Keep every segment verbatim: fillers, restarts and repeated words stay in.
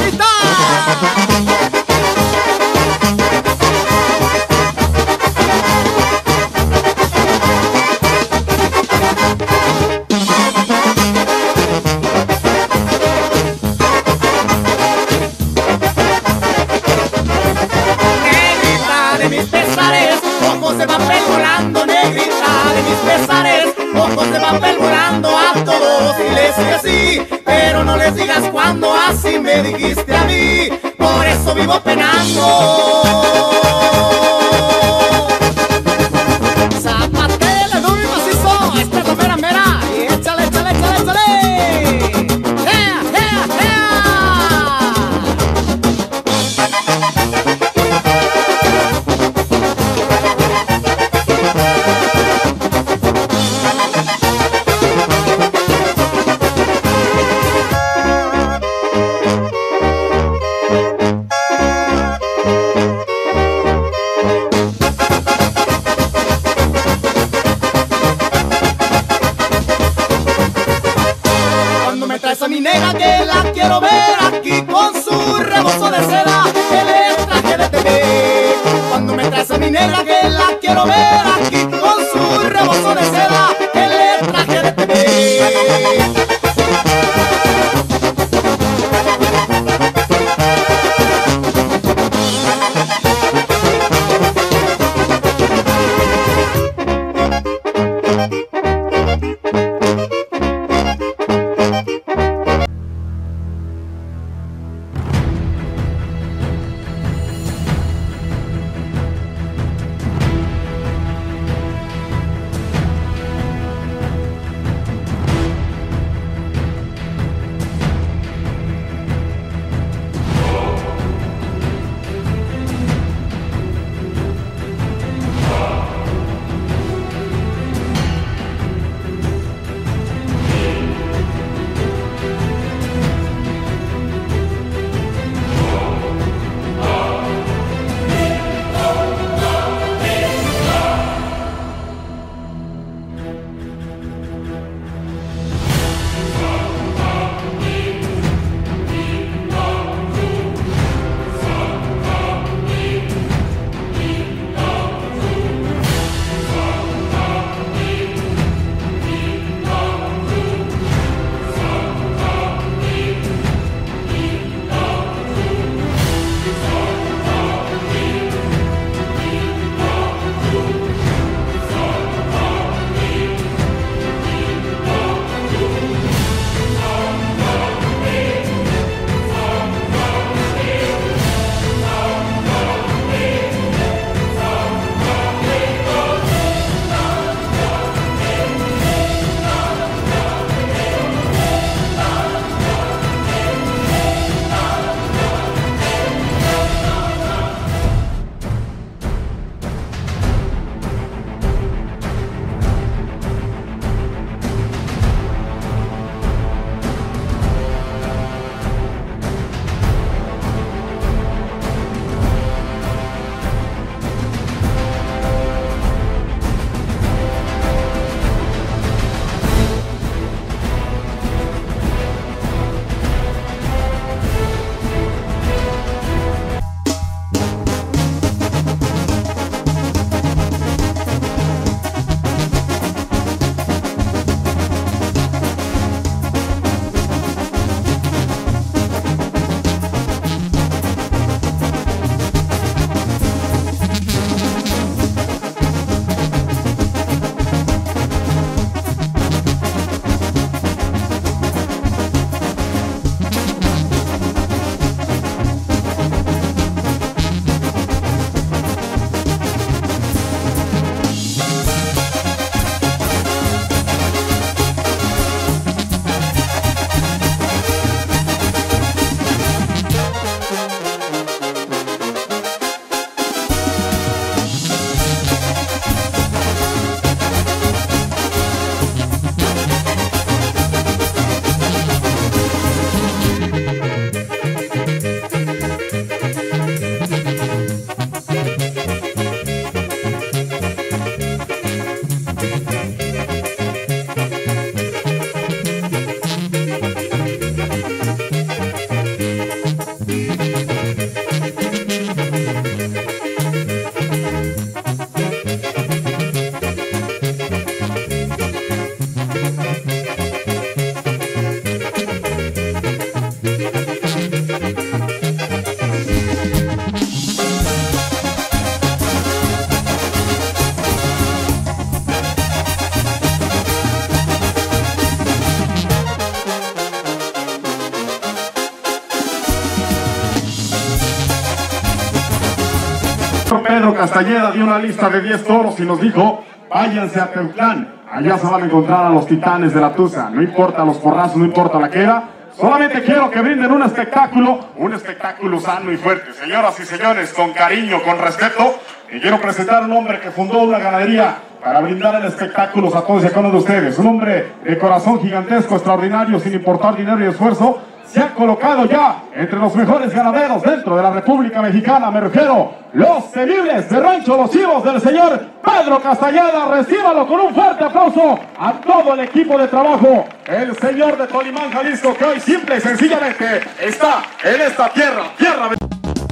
está. Ojos de papel volando, negrita de mis pesares. Ojos de papel volando, a todos y les que sí, pero no les digas cuando así me dijiste a mí. Por eso vivo penando. Zapatela, duro y macizo, esta es la mera mera. Y échale, échale, échale, échale. ¡Ea, ea, ea! Traes a mi negra que la quiero ver aquí con su rebozo de seda, el traje de T V. Cuando me traes a mi negra que la quiero ver aquí con su rebozo de seda, el traje de T V. Pedro Castañeda dio una lista de diez toros y nos dijo, váyanse a Teutlán, allá se van a encontrar a los titanes de la Tusa, no importa los porrazos, no importa la queda, solamente quiero que brinden un espectáculo, un espectáculo sano y fuerte. Señoras y señores, con cariño, con respeto, y quiero presentar a un hombre que fundó una ganadería para brindar el espectáculo a todos y a cada uno de ustedes. Un hombre de corazón gigantesco, extraordinario, sin importar dinero y esfuerzo, se ha colocado ya entre los mejores ganaderos dentro de la República Mexicana. Me refiero los temibles de Rancho Los Chivos del señor Pedro Castañeda. Recíbalo con un fuerte aplauso a todo el equipo de trabajo. El señor de Tolimán, Jalisco, que hoy simple y sencillamente está en esta tierra, tierra de...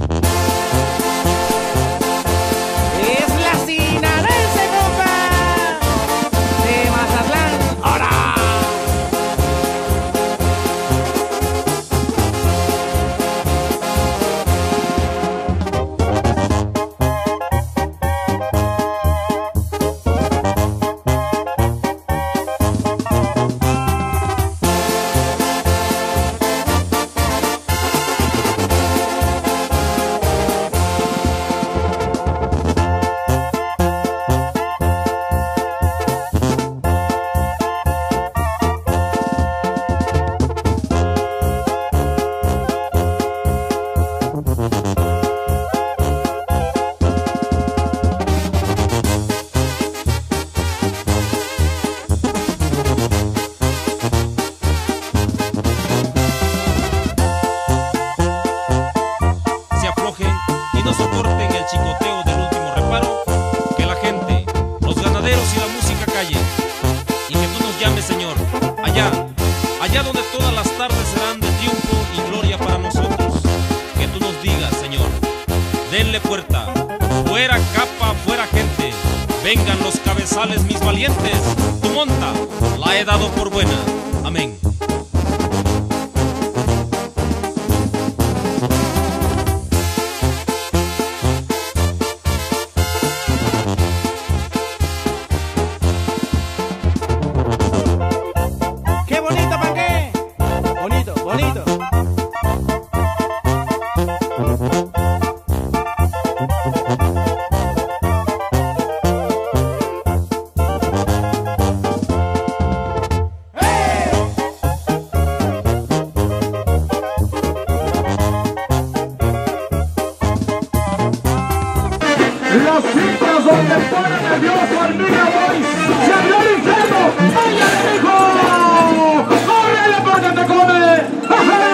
Denle puerta, fuera capa, fuera gente, vengan los cabezales mis valientes, tu monta la he dado por buena, amén. ¡Qué bonito, pa' qué! Bonito, bonito. Los sitios donde pone nervioso al Mira Boys, se abrió el infierno, ¡vaya de hijo! ¡Córrele porque te come!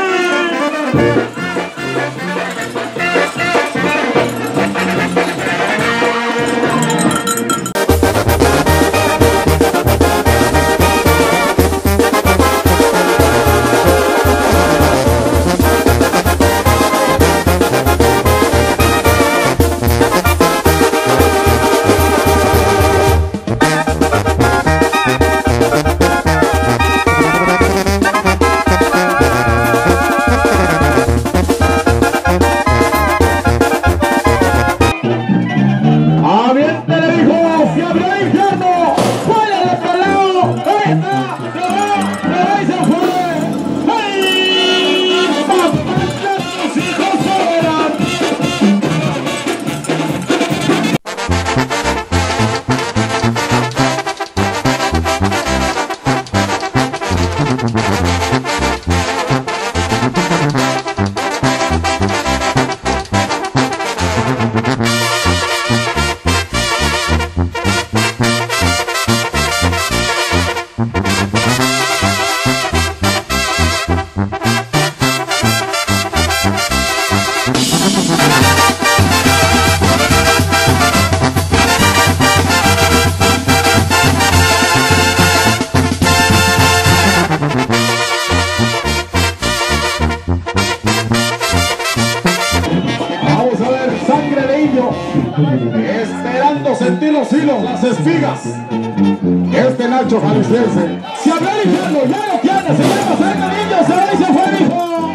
Esperando sentir los hilos, las espigas. Este Nacho jalisciense se abrió el infierno, ya lo tiene, se llama cerca, niño, se va y se fue, hijo.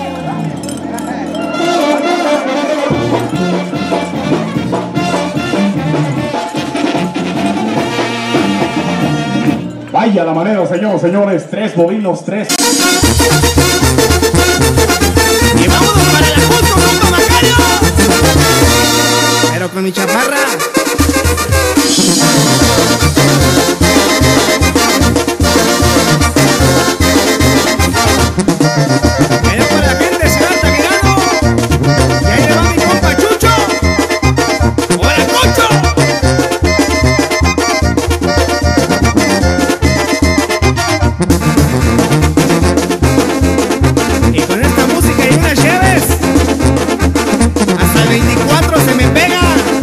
Vaya la manera, señores, señores, tres bovinos, tres. Y vámonos para la Junto, Junto Macario. Pero con mi chaparra. Era para la gente de Ciudad Altamirano. Y ahí le va mi compa Chucho. ¡Hola, Cocho! Y con esta música y unas cheves, hasta el veinticuatro se me pega.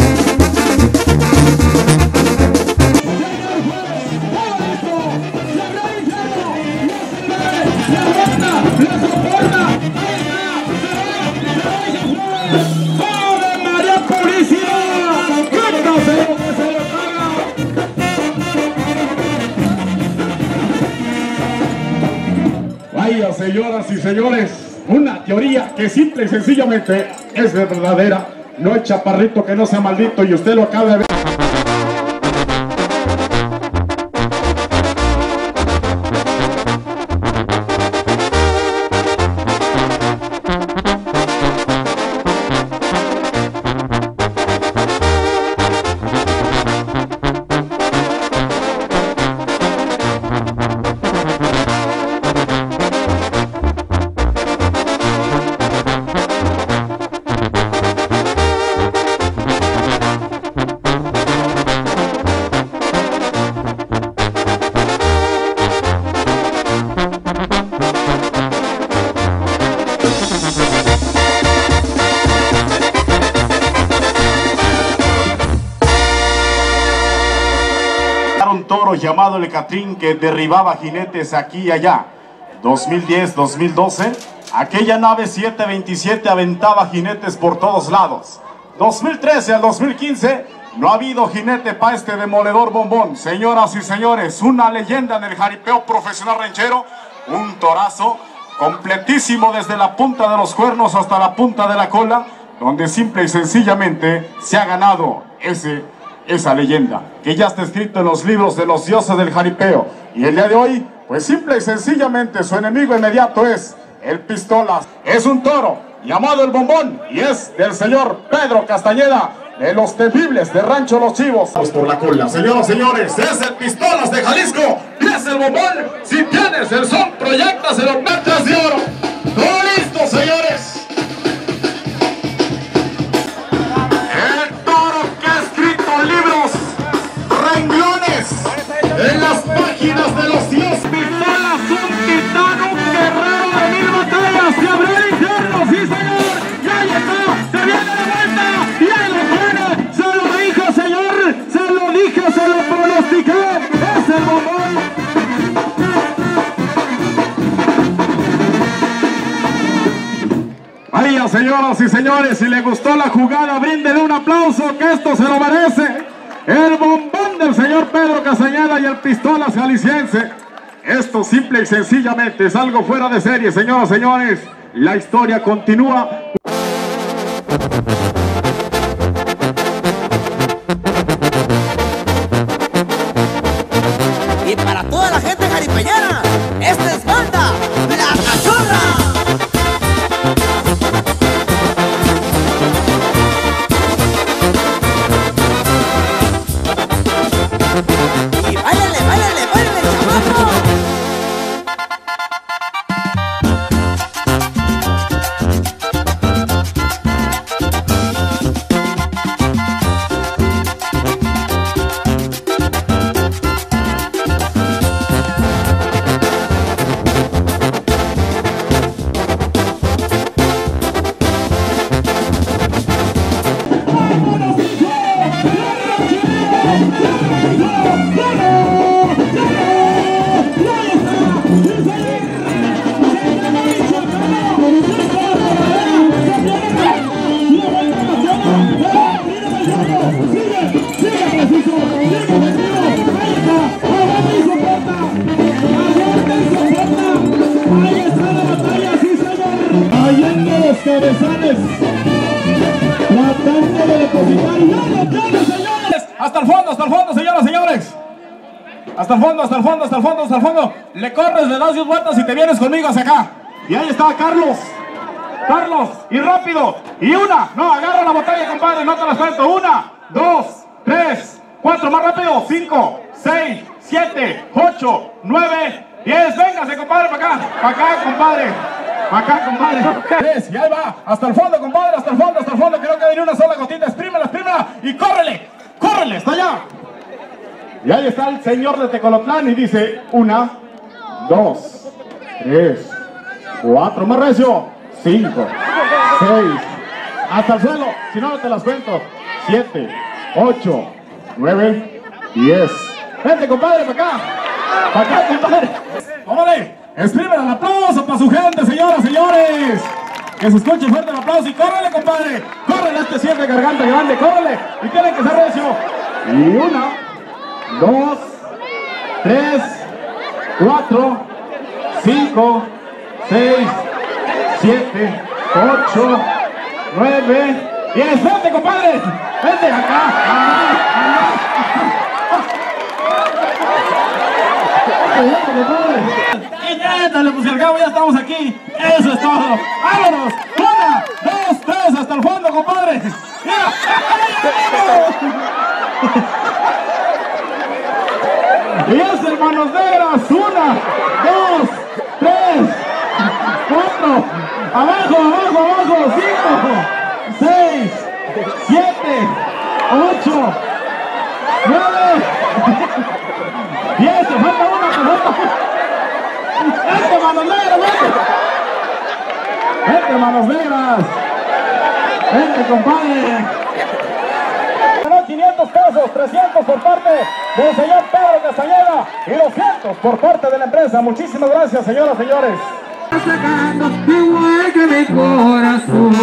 Vaya, señoras y señores, una teoría que simple y sencillamente es verdadera. No hay chaparrito que no sea maldito y usted lo acaba de ver. Un toro llamado el Catrín que derribaba jinetes aquí y allá. dos mil diez, dos mil doce, aquella nave siete veintisiete aventaba jinetes por todos lados. dos mil trece al dos mil quince, no ha habido jinete para este demoledor bombón. Señoras y señores, una leyenda en el jaripeo profesional ranchero, un torazo completísimo desde la punta de los cuernos hasta la punta de la cola, donde simple y sencillamente se ha ganado ese esa leyenda, que ya está escrito en los libros de los dioses del jaripeo. Y el día de hoy, pues simple y sencillamente su enemigo inmediato es el Pistolas. Es un toro llamado el Bombón y es del señor Pedro Castañeda, de los temibles de Rancho Los Chivos. Vamos por la cola, señoras y señores, es el Pistolas de Jalisco y es el Bombón. Si tienes el son, proyectaselo, metas de oro. Todo listo, señores. En las páginas de los dioses, Pistolas, un titán, un guerrero de mil batallas, se abrió el infierno, sí señor, ya llegó, se viene de vuelta, y ahí lo tiene, se lo dije señor, se lo dije, se lo pronostiqué, es el Bombón. Vaya, señoras y señores, si le gustó la jugada, bríndele un aplauso, que esto se lo merece. El Bombón del señor Pedro Castañeda y el Pistolas jalisciense. Esto simple y sencillamente es algo fuera de serie, señoras y señores. La historia continúa. Y para toda la gente jaripeñana, esta es banda La Cachorra. Y báilale, báilale, báilale, chaparro. Cabezales, tratando de depositar y ya lo tiene, señores. Hasta el fondo, hasta el fondo, señoras y señores. Hasta el fondo, hasta el fondo, hasta el fondo, hasta el fondo. Le corres, le das diez vueltas y te vienes conmigo hacia acá. Y ahí está Carlos. Carlos, y rápido. Y una, no, agarra la botella, compadre, no te la suelto. Una, dos, tres, cuatro, más rápido. Cinco, seis, siete, ocho, nueve, diez. Véngase, compadre, para acá. Para acá, compadre. Para acá, compadre. Tres, y ahí va. Hasta el fondo, compadre, hasta el fondo, hasta el fondo. Que no quede ni una sola gotita. Exprímela, exprímela. Y córrele, córrele, hasta allá. Y ahí está el señor de Tecolotlán y dice, una, dos, tres, cuatro, más recio, cinco, seis, hasta el suelo, si no, no te las cuento, siete, ocho, nueve, diez. Vente, compadre, para acá, para acá, compadre. ¡Órale! Exprimen el aplauso para su gente, señoras, señores. Que se escuche fuerte el aplauso y córrele, compadre. Córrele, este siete garganta grande, córrele. Y tienen que ser recio. Y una, dos, tres, cuatro, cinco, seis, siete, ocho, nueve, diez. Vente, compadre. Vente acá. Y lléntale, pues al cabo ya estamos aquí. Eso es todo. ¡Vámonos! Una, dos, tres, hasta el fondo, compadre. ¡Mira! Y es, hermanos negras. Una, dos, tres, cuatro. Abajo, abajo, abajo. Cinco, seis, siete, ocho, nueve, diez. Te falta una, te falta una. ¡Vente, manos negras! ¡Vente! ¡Vente, manos negras! ¡Vente, compadre! Ganó quinientos pesos, trescientos por parte del señor Pedro Castañeda y doscientos por parte de la empresa. Muchísimas gracias, señoras y señores. Sacando igual que mi corazón.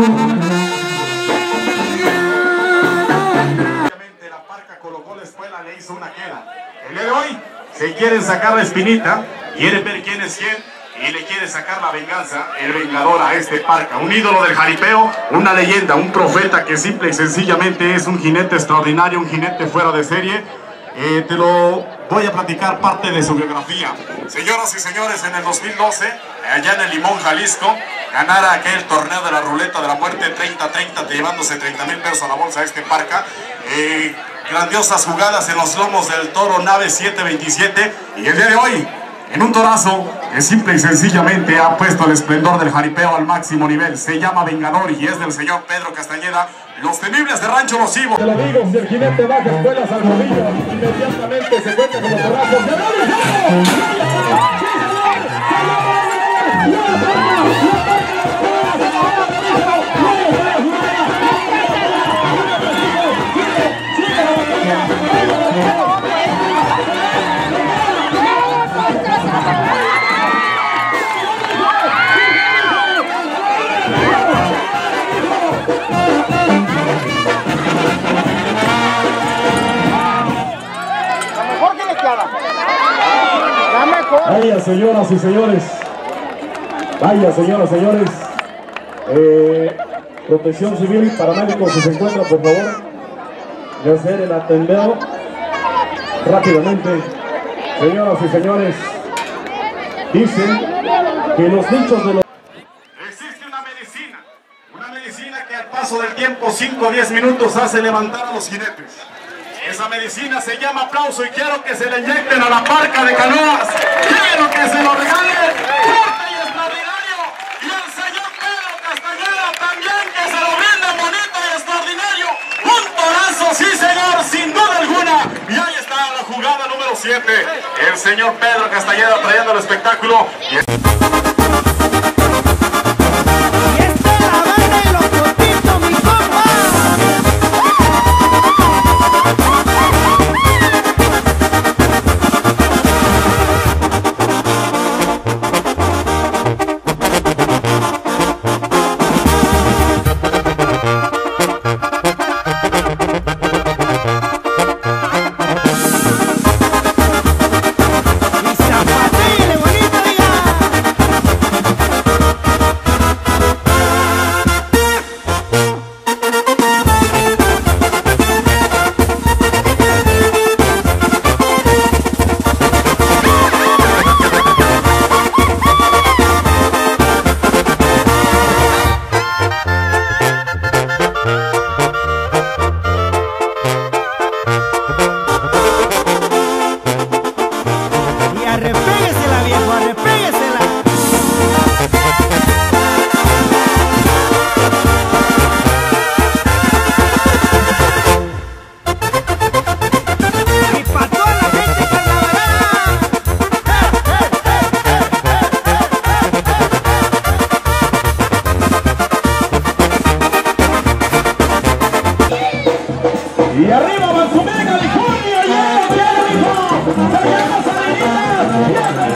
Obviamente la Parca colocó la escuela, le hizo una queda. El día de hoy, si quieren sacar la espinita, quieren ver quién es quién y le quieren sacar la venganza, el vengador a este Parca, un ídolo del jaripeo, una leyenda, un profeta que simple y sencillamente es un jinete extraordinario, un jinete fuera de serie. Eh, te lo voy a platicar parte de su biografía. Señoras y señores, en el dos mil doce, allá en el Limón, Jalisco, ganara aquel torneo de la ruleta de la muerte treinta treinta, llevándose treinta mil pesos a la bolsa a este Parca. Eh, grandiosas jugadas en los lomos del toro Nave siete veintisiete, y el día de hoy, en un torazo que simple y sencillamente ha puesto el esplendor del jaripeo al máximo nivel. Se llama Vengador y es del señor Pedro Castañeda, los temibles de Rancho Los Cibos. De los amigos del jinete baja escuelas al rodillo, inmediatamente se cuenta con los torazos. ¡De Vaya, señoras y señores, vaya, señoras y señores, eh, Protección Civil, paramédicos, si se encuentran, por favor, de hacer el atendeo rápidamente. Señoras y señores, dicen que los nichos de los... Existe una medicina, una medicina que al paso del tiempo, cinco o diez minutos, hace levantar a los jinetes. Esa medicina se llama aplauso y quiero que se le inyecten a la Parca de Canoas. Quiero que se lo regalen fuerte y extraordinario. Y el señor Pedro Castañeda también, que se lo brinden bonito y extraordinario. Un torazo, sí señor, sin duda alguna. Y ahí está la jugada número siete. El señor Pedro Castañeda trayendo el espectáculo.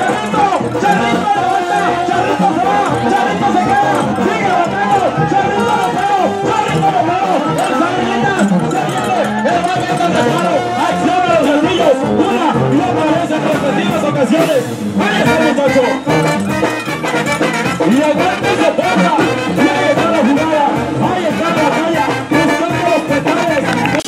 Charrito, Charrito de vuelta, Charrito se va, Charrito se queda, sigue Mateo, Charrito Mateo, Charrito Mateo, el Sardinitas, se viene, el va viendo el reparo, acción a los gatillos, una y otra vez en respectivas ocasiones. Ahí está el muchacho. Y aguante se porta, y ahí está la jugada, ahí está la batalla, buscando los petales.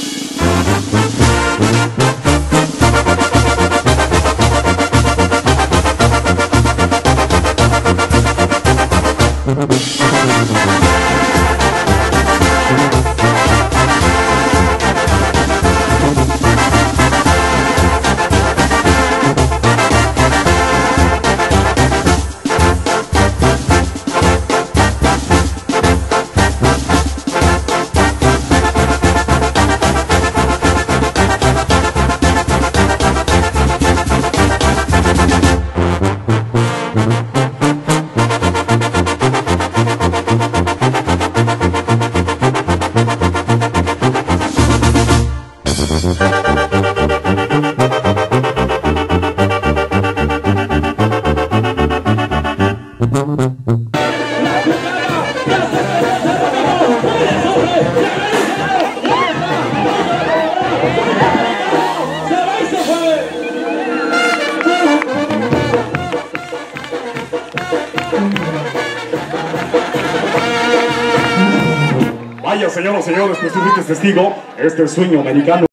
Vaya, señoras y señores, pues tú fuiste testigo, este es sueño americano.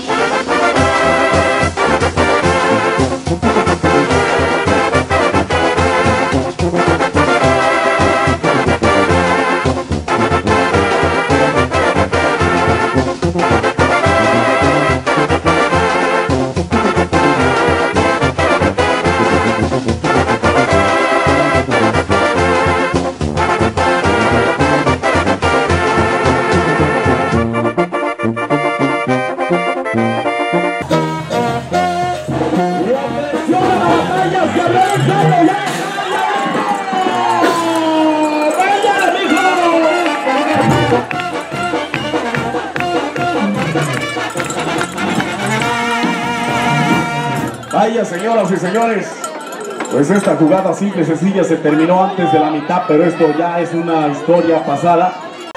Vaya, señoras y señores, pues esta jugada simple y sencilla se terminó antes de la mitad, pero esto ya es una historia pasada.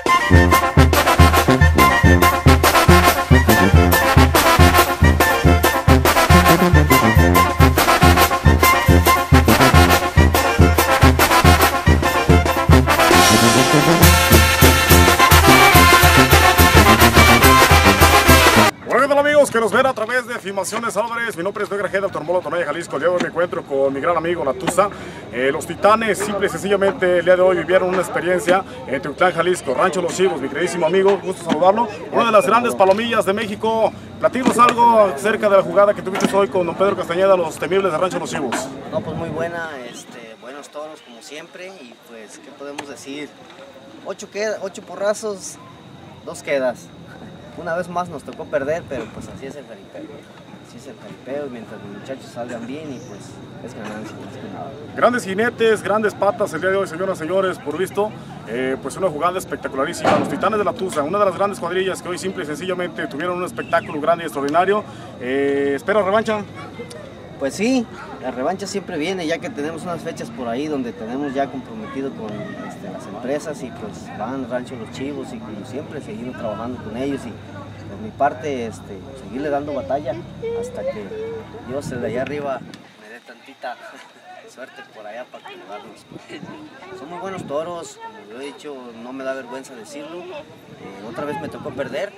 Que nos ven a través de Filmaciones Álvarez. Mi nombre es Doug Grajeda, Automóvil Tonaya, Jalisco. El día de hoy me encuentro con mi gran amigo La Tusa. Eh, los Titanes, simple y sencillamente, el día de hoy vivieron una experiencia en Teutlán, Jalisco, Rancho Los Chivos. Mi queridísimo amigo, gusto saludarlo. Una de las grandes palomillas de México. Platícanos algo acerca de la jugada que tuviste hoy con don Pedro Castañeda, los temibles de Rancho Los Chivos. No, pues muy buena, este, buenos toros como siempre. Y pues, ¿qué podemos decir? Ocho, queda, ocho porrazos, dos quedas. Una vez más nos tocó perder, pero pues así es el jaripeo. Así es el jaripeo, mientras los muchachos salgan bien y pues es ganancia. Grandes jinetes, grandes patas el día de hoy, señoras y señores, por visto, eh, pues una jugada espectacularísima. Los Titanes de la Tusa, una de las grandes cuadrillas que hoy simple y sencillamente tuvieron un espectáculo grande y extraordinario. Eh, ¿Espero revancha? Pues sí, la revancha siempre viene, ya que tenemos unas fechas por ahí donde tenemos ya comprometido con este, las empresas y pues van Rancho Los Chivos y como siempre seguimos trabajando con ellos y por mi parte este, seguirle dando batalla hasta que Dios de allá arriba me dé tantita suerte por allá para ayudarnos. Son muy buenos toros, como yo he dicho, no me da vergüenza decirlo. Eh, otra vez me tocó perder.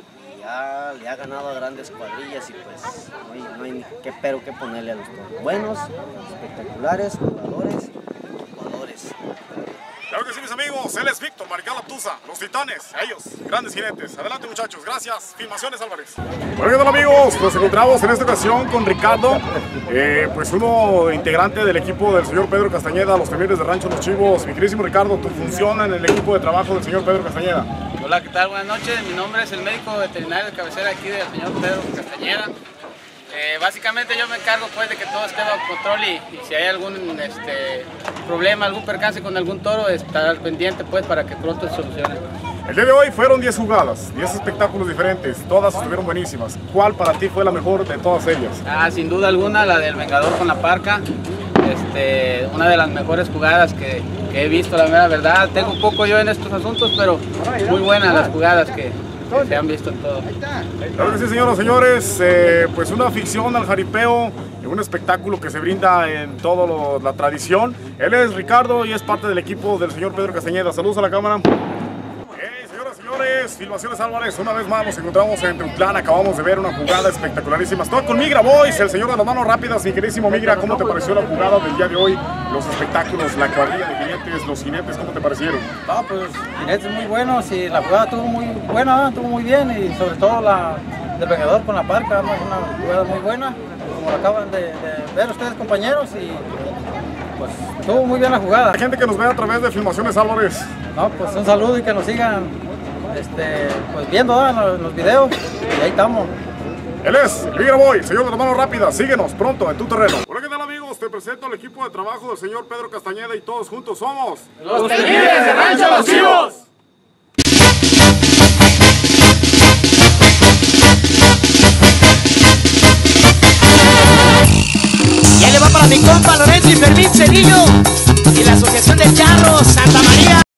Ya le ha ganado a grandes cuadrillas y pues no hay, no hay ni qué pero que ponerle a los toros. Buenos, espectaculares, jugadores, jugadores. Claro que sí, mis amigos, él es Víctor Marical La Tusa, los Titanes, ellos, grandes jinetes. Adelante, muchachos, gracias. Filmaciones Álvarez. Bueno, ¿qué tal, amigos? Nos encontramos en esta ocasión con Ricardo, eh, pues uno integrante del equipo del señor Pedro Castañeda, los temibles de Rancho Los Chivos. Mi queridísimo Ricardo, tu función en el equipo de trabajo del señor Pedro Castañeda. Hola, ¿qué tal? Buenas noches. Mi nombre es el médico veterinario de cabecera aquí del señor Pedro Castañeda. Eh, básicamente yo me encargo pues de que todo esté bajo control y, y si hay algún este, problema, algún percance con algún toro, estar al pendiente pues para que pronto se solucione. El día de hoy fueron diez jugadas, diez espectáculos diferentes, todas estuvieron buenísimas. ¿Cuál para ti fue la mejor de todas ellas? Ah, sin duda alguna la del Vengador con la Parca. este, una de las mejores jugadas que, que he visto, la mera verdad. Tengo un poco yo en estos asuntos, pero muy buenas las jugadas que, que se han visto en todo. Claro que sí, señoras y señores, eh, pues una afición al jaripeo, un espectáculo que se brinda en toda la tradición. Él es Ricardo y es parte del equipo del señor Pedro Castañeda. Saludos a la cámara. Hey, señoras y señores, Filmaciones Álvarez, una vez más nos encontramos en Teutlán. Acabamos de ver una jugada espectacularísima. Estoy con Migra Boys, el señor de las manos rápidas. Mi queridísimo Migra, ¿cómo te pareció la jugada del día de hoy? Los espectáculos, la cuadrilla de jinetes, los jinetes, ¿cómo te parecieron? No, pues jinetes muy buenos y la jugada estuvo muy buena, estuvo muy bien, y sobre todo la del vengador con la parca, ¿no? Una jugada muy buena, como lo acaban de, de ver ustedes, compañeros, y pues estuvo muy bien la jugada. La gente que nos ve a través de Filmaciones Álvarez. No, pues un saludo y que nos sigan este, pues viendo, ¿no? en, los, en los videos, y ahí estamos. Él es Migra Boy, señor de las manos rápidas. Síguenos pronto en tu terreno. Hola, ¿qué tal, amigos? Te presento al equipo de trabajo del señor Pedro Castañeda y todos juntos somos Los Tenientes de Rancho Los Chivos. Ya le va para mi compa Lorenzo y Fermín Cedillo y la Asociación de Charros Santa María.